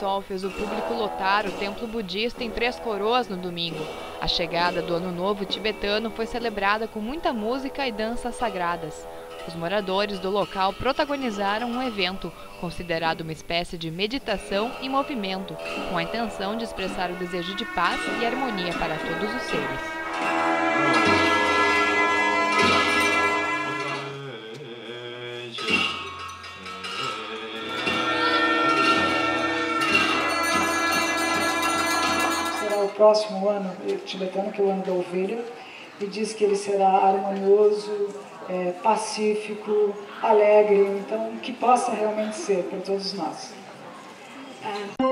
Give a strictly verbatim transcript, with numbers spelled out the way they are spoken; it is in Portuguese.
sol fez o público lotar o templo budista em Três Coroas no domingo. A chegada do Ano Novo tibetano foi celebrada com muita música e danças sagradas. Os moradores do local protagonizaram um evento, considerado uma espécie de meditação em movimento, com a intenção de expressar o desejo de paz e harmonia para todos os seres. Será o próximo ano tibetano, que é o ano da ovelha, e diz que ele será harmonioso, é, pacífico, alegre, então que possa realmente ser para todos nós. Ah.